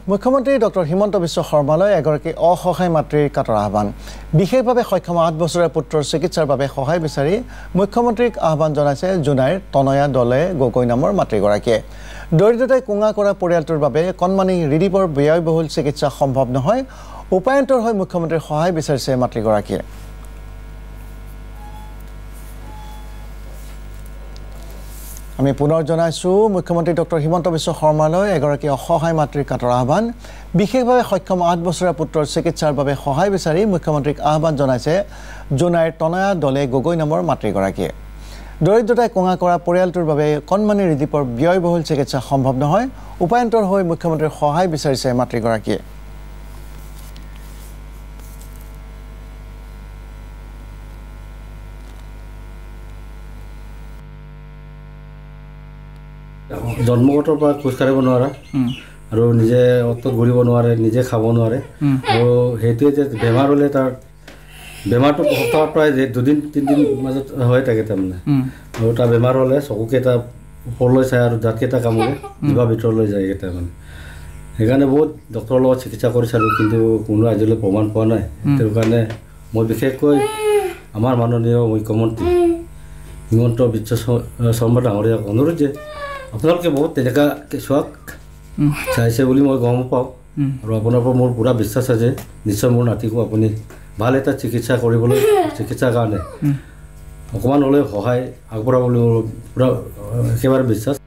মুখ্যমন্ত্ৰী ডক্টৰ হিমন্ত বিশ্ব শৰ্মালৈ এগৰাকী অসহায় মাতৃৰ কাতৰ আহ্বান বিশেষভাৱে সক্ষম 8 বছৰীয়া পুত্ৰৰ চিকিৎসাৰ বাবে সহায় বিচাৰি মুখ্যমন্ত্ৰীক আহ্বান জনাইছে জোনাইৰ তনয়া দলে গগৈ নামৰ মাতৃগৰাকীয়ে দৰিদ্ৰতাই কুঙা কৰা পৰিয়ালটোৰ বাবে কণমানি ৰিলিফৰ ব্যয়বহুল চিকিৎসা সম্ভৱ নহয় উপায়ন্তৰ হৈ মুখ্যমন্ত্ৰীৰ সহায় বিচাৰিছে মাতৃগৰাকীয়ে আমি পুনৰ জনাইছো মুখ্যমন্ত্ৰী ডক্টৰ হিমন্ত বিশ্ব শৰ্মালৈ এগৰাকী অসহায় মাতৃৰ কাতৰ আহ্বান বিশেষভাৱে সক্ষম 8 বছৰীয়া পুত্ৰৰ চিকিৎসাৰ বাবে সহায় বিচাৰি মুখ্যমন্ত্ৰীক আহ্বান জনাইছে জোনাইৰ তনয়া দলে গগৈ নামৰ মাতৃগৰাকীয়ে দৰিদ্ৰতাই কুঙা কৰা পৰিয়ালটোৰ বাবে কণমানি ৰিলিফৰ ব্যয়বহুল চিকিৎসা সম্ভৱ নহয় উপায়ন্তৰ হৈ মুখ্যমন্ত্ৰীৰ সহায় বিচাৰিছে মাতৃগৰাকীয়ে জন্মগতৰ পৰা খোজ কাঢ়িব নোৱাৰা আৰু নিজে অটত ঘূৰিব নোৱাৰে নিজে খাব নোৱাৰে আৰু সেইটোৱে যে বেমাৰ হ'লে তাৰ বেমাৰটো সপ্তাহত প্ৰায় 2-3 দিন মাজত হৈ থাকে তাৰমানে আৰু তাৰ বেমাৰ হ'লে চকুকেইটা ওপৰলৈ চাই আৰু দাঁতকেইটা কামুৰে জিভা ভিতৰলৈ যায় তাৰমানে সেইকাৰণে বহুত ডক্টৰৰ লগত চিকিৎসা কৰি চালোঁ কিন্তু কোনো আজিলৈ প্ৰমাণ পোৱা নাই সেইটো কাৰণে মই বিশেষকৈ আমাৰ মাননীয় মুখ্যমন্ত্ৰী হিমন্ত বিশ্ব শৰ্মা ডাঙৰীয়াক অনুৰোধ যে আপোনালোকে বহুত তেনেকুৱা কেঁচুৱাক চাইছে বুলি মই গম পাওঁ আৰু আপোনাৰ পৰা মোৰ পূৰা বিশ্বাস আছে নিশ্চয় মোৰ নাতিকো আপুনি ভাল এটা চিকিৎসাৰ কাৰণে অকণমান হ'লেও সহায় আগবঢ়াব বুলি মোৰ পূৰা একেবাৰে বিশ্বাস